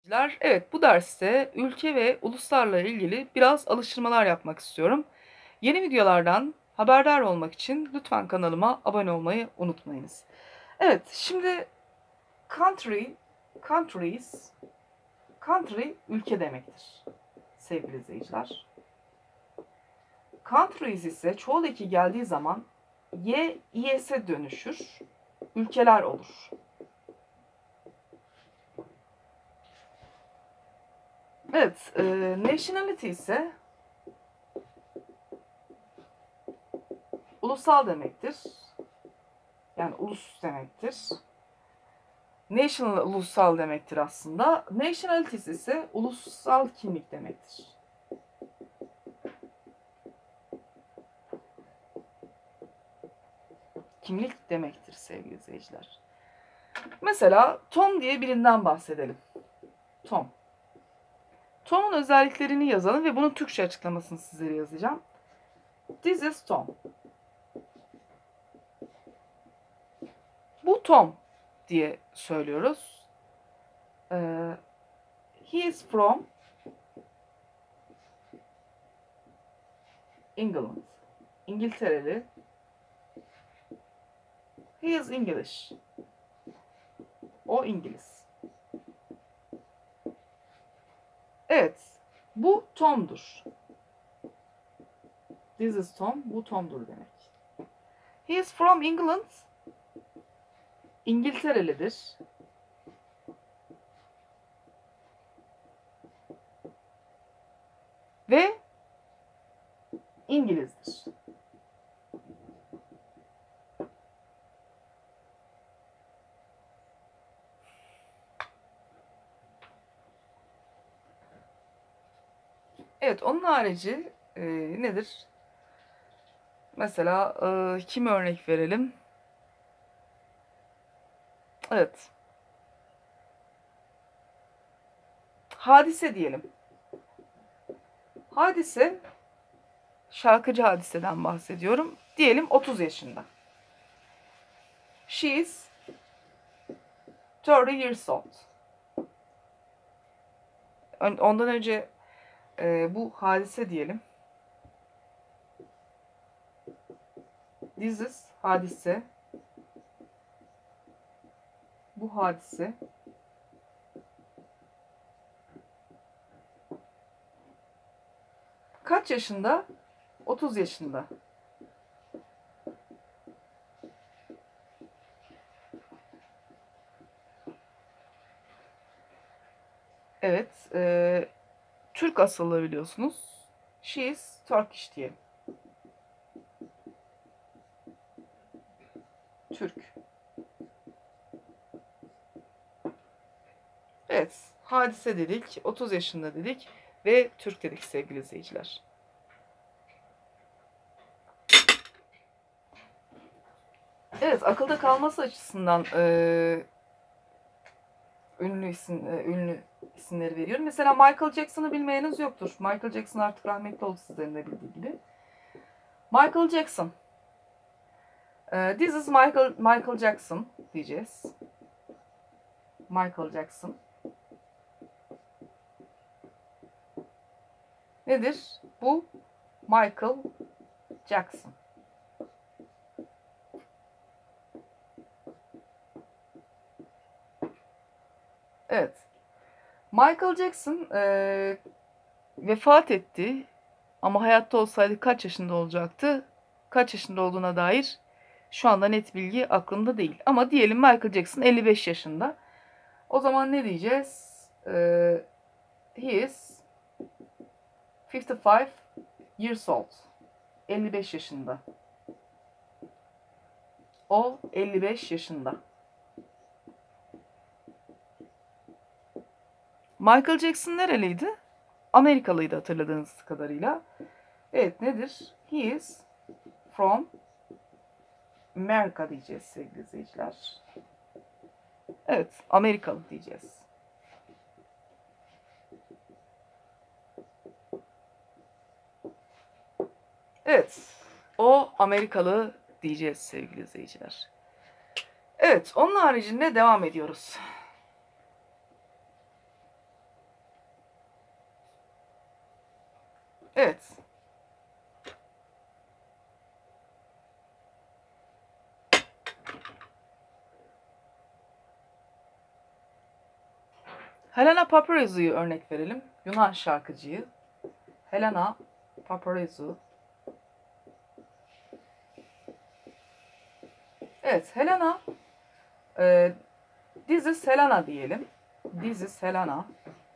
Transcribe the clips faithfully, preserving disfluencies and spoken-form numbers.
Evet, bu derste ülke ve uluslarla ilgili biraz alıştırmalar yapmak istiyorum. Yeni videolardan haberdar olmak için lütfen kanalıma abone olmayı unutmayınız. Evet, şimdi country, countries, country ülke demektir sevgili izleyiciler. Countries ise çoğul eki geldiği zaman y, is'e dönüşür, ülkeler olur. Evet, e, nationality ise ulusal demektir. Yani ulus demektir. National ulusal demektir aslında. Nationalities ise ulusal kimlik demektir. Kimlik demektir sevgili izleyiciler. Mesela Tom diye birinden bahsedelim. Tom. Tom'un özelliklerini yazalım ve bunun Türkçe açıklamasını sizlere yazacağım. This is Tom. Bu Tom diye söylüyoruz. Ee, he is from England. İngiltereli. He is English. O İngiliz. Evet. Bu Tom'dur. This is Tom. Bu Tom'dur demek. He is from England. İngilterelidir. Ve İngilizdir. Evet, onun harici e, nedir? Mesela e, kim örnek verelim? Evet. Hadise diyelim. Hadise, şarkıcı Hadise'den bahsediyorum. Diyelim otuz yaşında. She is thirty years old. Ondan önce e, bu Hadise diyelim. This is Hadise. Bu Hadise. Kaç yaşında? otuz yaşında. Evet. E, Türk asıllı biliyorsunuz. She is Turkish diye. Türk. Evet. Hadise dedik. otuz yaşında dedik. Ve Türk dedik sevgili izleyiciler. Evet. Akılda kalması açısından e, ünlü isim, e, ünlü isimleri veriyorum. Mesela Michael Jackson'ı bilmeyeniz yoktur. Michael Jackson artık rahmetli oldu sizlerin de bildiği gibi. Michael Jackson. Uh, this is Michael Michael Jackson diyeceğiz. Michael Jackson. Nedir? Bu Michael Jackson. Evet. Michael Jackson e, vefat etti. Ama hayatta olsaydı kaç yaşında olacaktı? Kaç yaşında olduğuna dair şu anda net bilgi aklımda değil. Ama diyelim Michael Jackson elli beş yaşında. O zaman ne diyeceğiz? Ee, he is fifty-five years old. elli beş yaşında. O elli beş yaşında. Michael Jackson nereliydi? Amerikalıydı hatırladığınız kadarıyla. Evet, nedir? He is from America diyeceğiz sevgili izleyiciler. Evet, Amerikalı diyeceğiz. Evet, o Amerikalı diyeceğiz sevgili izleyiciler. Evet, onun haricinde devam ediyoruz. Evet. Helena Paparizou'yu örnek verelim. Yunan şarkıcıyı. Helena Paparizou. Evet, Helena. E, This is Helena diyelim. This is Helena.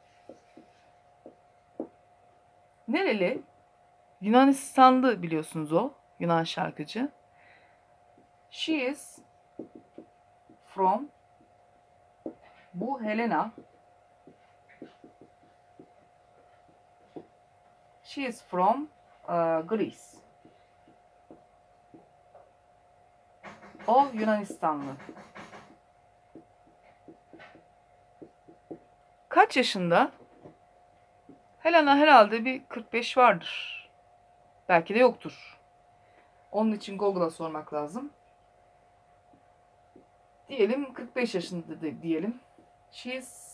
Nereli? Yunanistanlı biliyorsunuz o. Yunan şarkıcı. She is from. Bu Helena. She is from uh, Greece. O Yunanistanlı. Kaç yaşında? Helena herhalde bir kırk beş vardır. Belki de yoktur. Onun için Google'a sormak lazım. Diyelim kırk beş yaşında de, diyelim. She is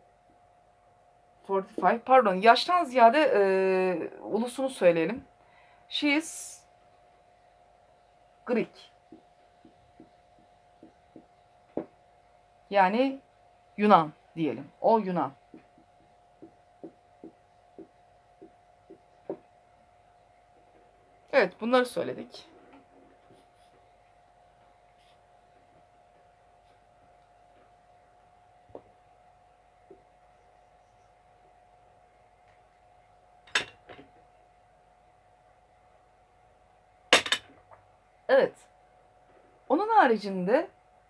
kırk beş. Pardon, yaştan ziyade e, ulusunu söyleyelim. She is Greek. Yani Yunan diyelim. O Yunan. Evet, bunları söyledik. Evet. Onun haricinde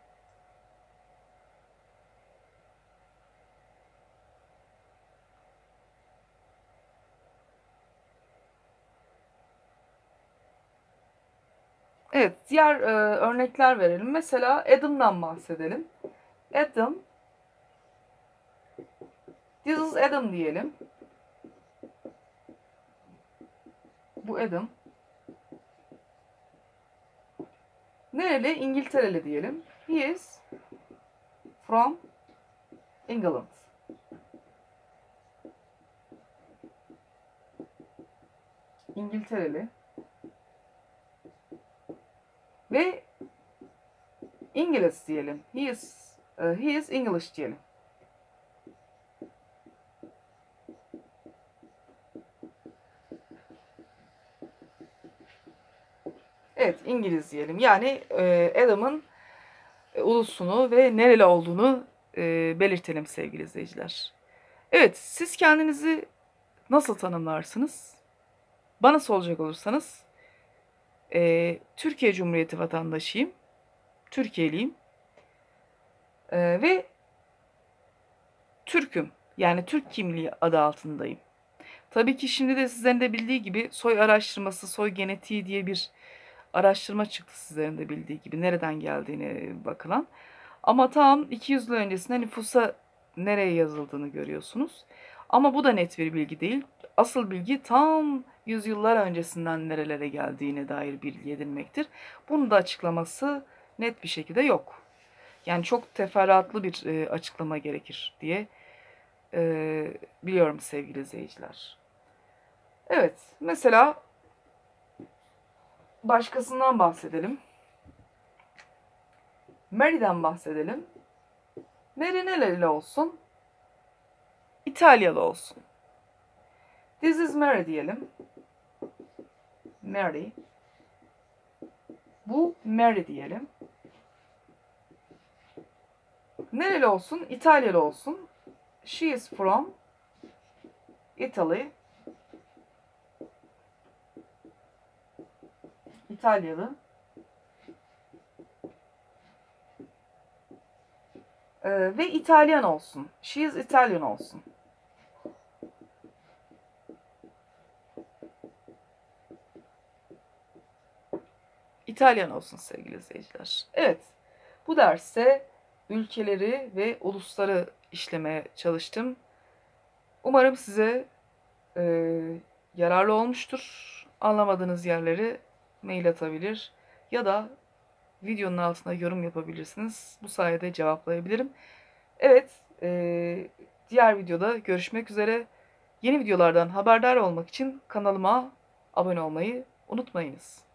evet, diğer e, örnekler verelim. Mesela Adam'dan bahsedelim. Adam. This is Adam diyelim. Bu Adam. Nereli? İngiltereli diyelim. He is from England. İngiltereli. Ve İngiliz diyelim. He is, uh, he is English diyelim. Evet, İngiliz diyelim. Yani e, Adam'ın e, ulusunu ve nereli olduğunu e, belirtelim sevgili izleyiciler. Evet, siz kendinizi nasıl tanımlarsınız? Bana soracak olursanız e, Türkiye Cumhuriyeti vatandaşıyım. Türkiye'liyim. E, ve Türk'üm. Yani Türk kimliği adı altındayım. Tabii ki şimdi de sizlerin de bildiği gibi soy araştırması, soy genetiği diye bir araştırma çıktı sizlerin de bildiği gibi. Nereden geldiğine bakılan. Ama tam iki yüz yıl öncesinde nüfusa nereye yazıldığını görüyorsunuz. Ama bu da net bir bilgi değil. Asıl bilgi tam yüzyıllar öncesinden nerelere geldiğine dair bilgi edinmektir. Bunun da açıklaması net bir şekilde yok. Yani çok teferruatlı bir e, açıklama gerekir diye e, biliyorum sevgili izleyiciler. Evet, mesela başkasından bahsedelim. Mary'den bahsedelim. Mary nereli olsun? İtalyalı olsun. This is Mary diyelim. Mary. Bu Mary diyelim. Nereli olsun? İtalyalı olsun. She is from Italy. İtalyalı. Ee, ve İtalyan olsun. She is Italian olsun. İtalyan olsun sevgili izleyiciler. Evet, bu derste ülkeleri ve ulusları işlemeye çalıştım. Umarım size e, yararlı olmuştur. Anlamadığınız yerleri mail atabilir ya da videonun altına yorum yapabilirsiniz. Bu sayede cevaplayabilirim. Evet, e, diğer videoda görüşmek üzere. Yeni videolardan haberdar olmak için kanalıma abone olmayı unutmayınız.